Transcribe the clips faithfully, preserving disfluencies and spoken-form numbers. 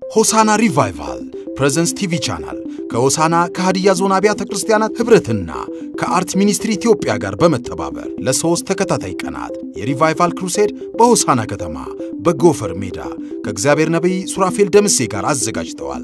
ሆሳና ሪቫይቫል ፕሬዘንስ ቲቪ ቻናል ከሆሳና ከሃዲያ ዞን አብያተ ክርስቲያናት ህብረትና ከአርት ሚኒስትሪ ኢትዮጵያ ጋር በመተባበር ለሶስት ተከታታይ ቀናት የሪቫይቫል ክሩሴድ በሆሳና ከተማ በጎፈር ሜዳ ከእግዚአብሔር ነብይ ሱራፌል ደምሴ ጋር አዘጋጅተዋል።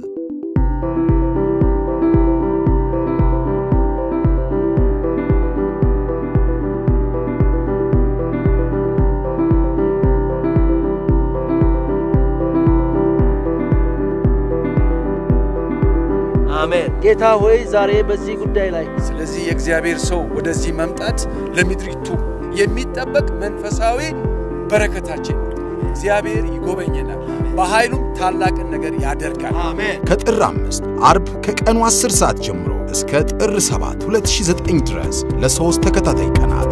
አሜን ጌታ ሆይ ዛሬ በዚህ ጉዳይ ላይ ስለዚህ የእግዚአብሔር ሰው ወደዚህ መምጣት ለምድሪቱ የሚጠበቅ መንፈሳዊ በረከታችን እግዚአብሔር ይጎበኘናል በኃይሉም ታላቅ ነገር ያደርጋል አሜን ከጥር አምስት አርብ ከቀኑ አስር ሰዓት ጀምሮ እስከ ጥር ሰባት ሁለት ሺህ ዘጠኝ ድረስ ለሶስት ተከታታይ ቀናት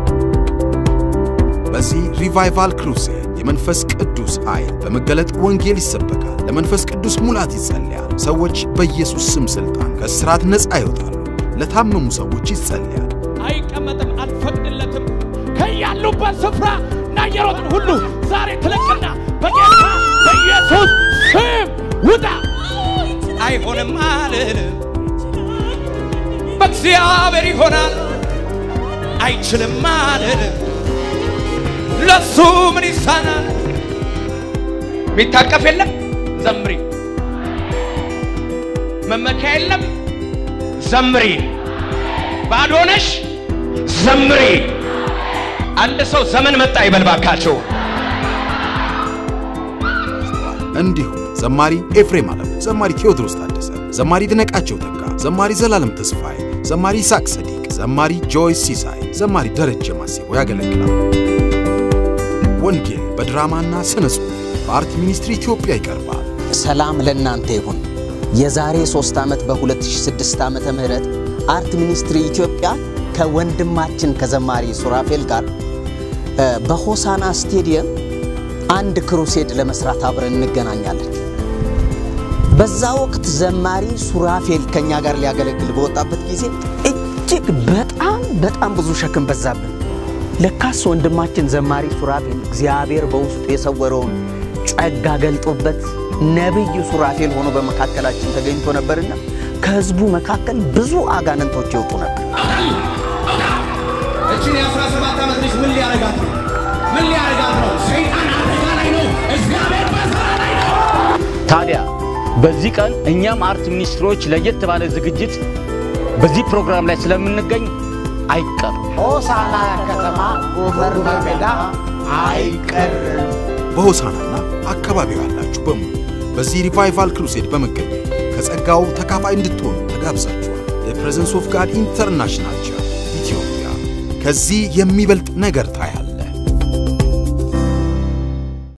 በዚህ ሪቫይቫል ክሩሴድ የመንፈስ ቅዱስ ኃይል በመገለጥ ወንጌል ይሰበካል ለመንፈስ ቅዱስ ሙላት ይጸልያል ሰዎች በኢየሱስ ስም ስልጣን ከስራት ነፃ ይወጣሉ ለታመሙ ሰዎች ይጸልያል አይቀመጥም አልፈቅድለትም ከያሉበት ስፍራ ናየሮትን ሁሉ ዛሬ ትለቅና በጌታ በኢየሱስ ስም ውጣ አይሆንም አልልም በእግዚአብሔር ይሆናል አይችልም አልልም ለሱ ምን ይሳናል ሚታቀፍ የለም ዘምሪ መመኪያ የለም ዘምሪ ባዶነሽ ዘምሪ አንድ ሰው ዘመን መጣ ይበልባካቸው እንዲሁ ዘማሪ ኤፍሬም አለም ዘማሪ ቴዎድሮስ ታደሰ ዘማሪ ድነቃቸው ተካ ዘማሪ ዘላለም ተስፋይ ዘማሪ ኢሳቅ ሰዲቅ ዘማሪ ጆይስ ሲሳይ ዘማሪ ደረጀ ማሲቦ ያገለግላል ወንጌል በድራማና ስነጽ በአርት ሚኒስትሪ ኢትዮጵያ ይቀርባል ሰላም ለእናንተ ይሁን የዛሬ ሶስት ዓመት በ2006 ዓመተ ምህረት አርት ሚኒስትሪ ኢትዮጵያ ከወንድማችን ከዘማሪ ሱራፌል ጋር በሆሳና ስቴዲየም አንድ ክሩሴድ ለመስራት አብረን እንገናኛለን በዛ ወቅት ዘማሪ ሱራፌል ከኛ ጋር ሊያገለግል በወጣበት ጊዜ እጅግ በጣም በጣም ብዙ ሸክም በዛብን ለካስ ወንድማችን ዘማሪ ሱራፌል እግዚአብሔር በውስጡ የሰወረውን ጸጋ ገልጦበት ነብዩ ሱራፌል ሆኖ በመካከላችን ተገኝቶ ነበርና ከህዝቡ መካከል ብዙ አጋንንቶች ይወጡ ነበር እቺ የአስራ ሰባት ዓመት ልጅ ምን ሊያረጋት ነው ምን ሊያረጋት ነው ሰይጣን አደጋ ላይ ነው እግዚአብሔር በስራ ላይ ነው ታዲያ በዚህ ቀን እኛም አርት ሚኒስትሮች ለየት ባለ ዝግጅት በዚህ ፕሮግራም ላይ ስለምንገኝ አይቀር ሆሳና ከተማ ጎፈር ሜዳ አይቀር በሆሳናና አካባቢው ያላችሁ በሙሉ በዚህ ሪቫይቫል ክሩሴድ በመገኘት ከጸጋው ተካፋይ እንድትሆኑ ተጋብዛችኋል The Presence of God International Church ኢትዮጵያ ከዚህ የሚበልጥ ነገር ታያል